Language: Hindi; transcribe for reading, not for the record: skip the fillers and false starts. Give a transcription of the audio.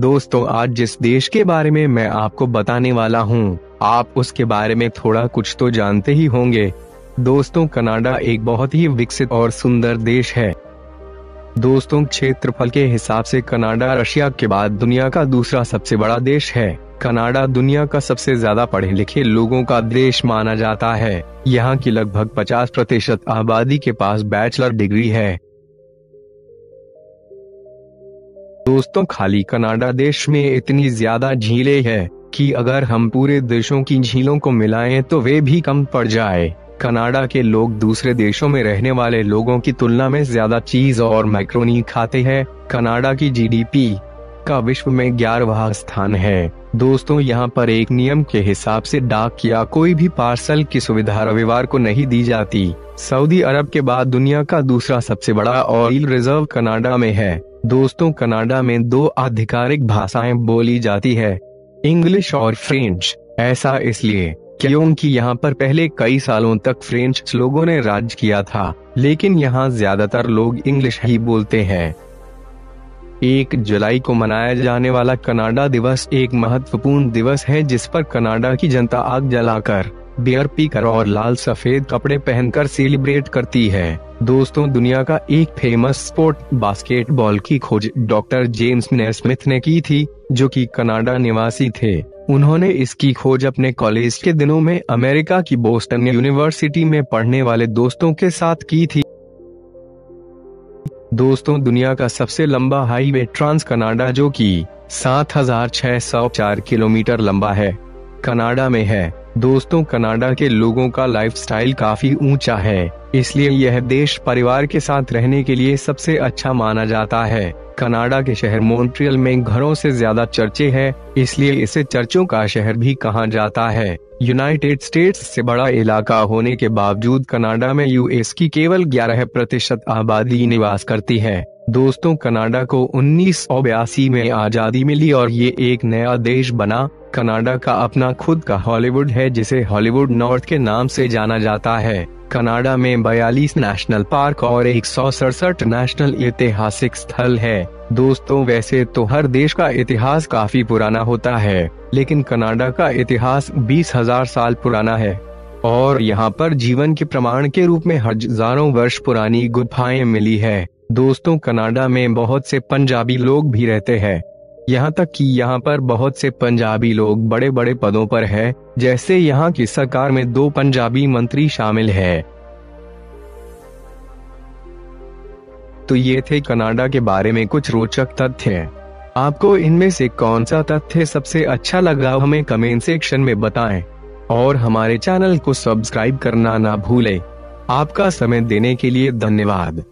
दोस्तों आज जिस देश के बारे में मैं आपको बताने वाला हूँ, आप उसके बारे में थोड़ा कुछ तो जानते ही होंगे। दोस्तों कनाडा एक बहुत ही विकसित और सुंदर देश है। दोस्तों क्षेत्रफल के हिसाब से कनाडा रशिया के बाद दुनिया का दूसरा सबसे बड़ा देश है। कनाडा दुनिया का सबसे ज्यादा पढ़े लिखे लोगों का देश माना जाता है। यहाँ की लगभग 50% आबादी के पास बैचलर डिग्री है। दोस्तों खाली कनाडा देश में इतनी ज्यादा झीलें हैं कि अगर हम पूरे देशों की झीलों को मिलाएं तो वे भी कम पड़ जाए। कनाडा के लोग दूसरे देशों में रहने वाले लोगों की तुलना में ज्यादा चीज और मैक्रोनी खाते हैं। कनाडा की जीडीपी का विश्व में 11वां स्थान है। दोस्तों यहाँ पर एक नियम के हिसाब से डाक या कोई भी पार्सल की सुविधा रविवार को नहीं दी जाती। सऊदी अरब के बाद दुनिया का दूसरा सबसे बड़ा ऑयल रिजर्व कनाडा में है। दोस्तों कनाडा में 2 आधिकारिक भाषाएं बोली जाती है, इंग्लिश और फ्रेंच। ऐसा इसलिए क्योंकि यहाँ पर पहले कई सालों तक फ्रेंच लोगों ने राज किया था, लेकिन यहाँ ज्यादातर लोग इंग्लिश ही बोलते हैं। 1 जुलाई को मनाया जाने वाला कनाडा दिवस एक महत्वपूर्ण दिवस है जिस पर कनाडा की जनता आग जलाकर, बियर पीकर और लाल सफेद कपड़े पहनकर सेलिब्रेट करती है। दोस्तों दुनिया का एक फेमस स्पोर्ट बास्केटबॉल की खोज डॉक्टर जेम्स नेस्मिथ ने की थी, जो कि कनाडा निवासी थे। उन्होंने इसकी खोज अपने कॉलेज के दिनों में अमेरिका की बोस्टन यूनिवर्सिटी में पढ़ने वाले दोस्तों के साथ की थी। दोस्तों दुनिया का सबसे लंबा हाईवे ट्रांस कनाडा जो कि 7604 किलोमीटर लंबा है, कनाडा में है। दोस्तों कनाडा के लोगों का लाइफस्टाइल काफी ऊंचा है, इसलिए यह देश परिवार के साथ रहने के लिए सबसे अच्छा माना जाता है। कनाडा के शहर मॉन्ट्रियल में घरों से ज्यादा चर्चें हैं, इसलिए इसे चर्चों का शहर भी कहा जाता है। यूनाइटेड स्टेट्स से बड़ा इलाका होने के बावजूद कनाडा में यूएस की केवल 11% आबादी निवास करती है। दोस्तों कनाडा को 1982 में आजादी मिली और ये एक नया देश बना। कनाडा का अपना खुद का हॉलीवुड है जिसे हॉलीवुड नॉर्थ के नाम से जाना जाता है। कनाडा में 42 नेशनल पार्क और 167 नेशनल ऐतिहासिक स्थल है। दोस्तों वैसे तो हर देश का इतिहास काफी पुराना होता है, लेकिन कनाडा का इतिहास 20,000 साल पुराना है और यहाँ पर जीवन के प्रमाण के रूप में हजारों वर्ष पुरानी गुफाएं मिली है। दोस्तों कनाडा में बहुत से पंजाबी लोग भी रहते हैं, यहाँ तक कि यहाँ पर बहुत से पंजाबी लोग बड़े बड़े पदों पर हैं, जैसे यहाँ की सरकार में 2 पंजाबी मंत्री शामिल हैं। तो ये थे कनाडा के बारे में कुछ रोचक तथ्य। आपको इनमें से कौन सा तथ्य सबसे अच्छा लगा हमें कमेंट सेक्शन में बताएं और हमारे चैनल को सब्सक्राइब करना ना भूलें। आपका समय देने के लिए धन्यवाद।